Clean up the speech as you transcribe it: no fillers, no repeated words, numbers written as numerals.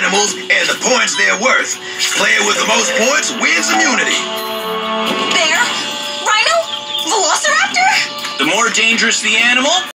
animals and the points they're worth. Player with the most points wins immunity. Bear? Rhino? Velociraptor? The more dangerous the animal,